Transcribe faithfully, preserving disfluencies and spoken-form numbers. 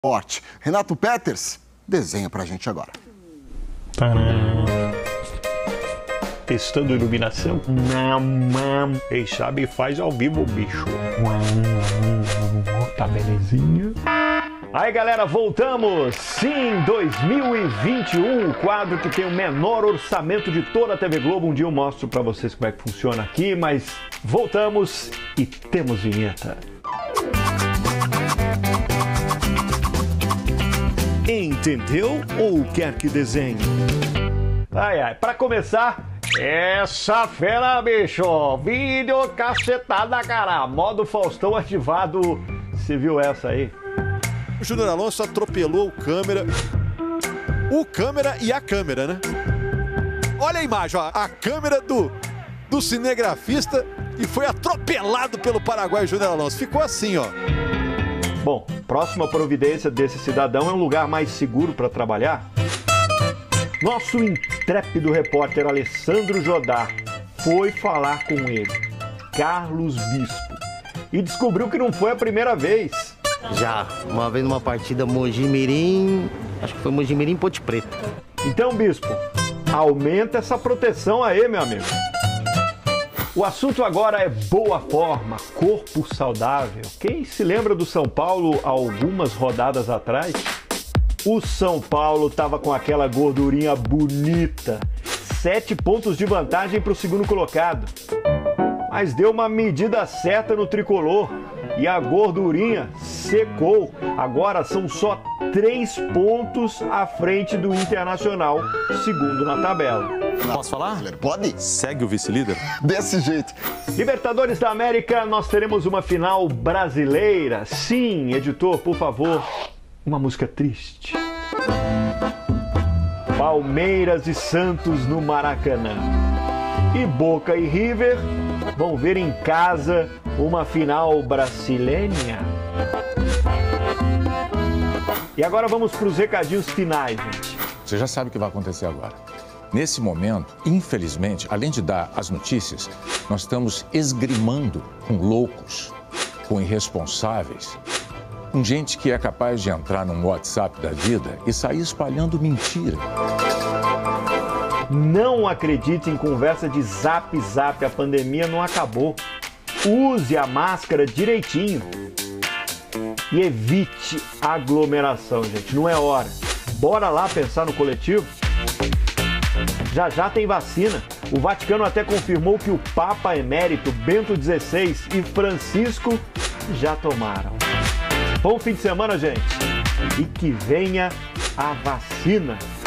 Forte. Renato Peters desenha pra gente agora. Tcharam. Testando iluminação? Não, quem sabe faz ao vivo, bicho. Tá belezinha? Aí, galera, voltamos! Sim, dois mil e vinte e um, o quadro que tem o menor orçamento de toda a T V Globo. Um dia eu mostro pra vocês como é que funciona aqui, mas voltamos e temos vinheta. Entendeu ou quer que desenhe? Ai, ai, pra começar, essa fera, bicho! Vídeo cacetada, cara! Modo Faustão ativado. Você viu essa aí? O Júnior Alonso atropelou o câmera. O câmera e a câmera, né? Olha a imagem, ó. A câmera do, do cinegrafista e foi atropelado pelo paraguaio Júnior Alonso. Ficou assim, ó. Bom, próxima providência desse cidadão é um lugar mais seguro para trabalhar? Nosso intrépido repórter Alessandro Jodar foi falar com ele, Carlos Bispo, e descobriu que não foi a primeira vez. Já, uma vez numa partida Mogi-Mirim, acho que foi Mogi-Mirim Ponte Preta. Então, Bispo, aumenta essa proteção aí, meu amigo. O assunto agora é boa forma, corpo saudável. Quem se lembra do São Paulo algumas rodadas atrás? O São Paulo estava com aquela gordurinha bonita, sete pontos de vantagem para o segundo colocado. Mas deu uma medida certa no tricolor e a gordurinha secou. Agora são só três pontos à frente do Internacional, segundo na tabela. Posso falar? Pode? Segue o vice-líder? Desse jeito. Libertadores da América, nós teremos uma final brasileira. Sim, editor, por favor, uma música triste. Palmeiras e Santos no Maracanã. E Boca e River vão ver em casa uma final brasileira. E agora vamos para os recadinhos finais, gente. Você já sabe o que vai acontecer agora. Nesse momento, infelizmente, além de dar as notícias, nós estamos esgrimando com loucos, com irresponsáveis, com gente que é capaz de entrar num WhatsApp da vida e sair espalhando mentira. Não acredite em conversa de zap zap, a pandemia não acabou. Use a máscara direitinho e evite aglomeração, gente, não é hora. Bora lá pensar no coletivo? Já já tem vacina. O Vaticano até confirmou que o Papa Emérito Bento dezesseis e Francisco já tomaram. Bom fim de semana, gente. E que venha a vacina.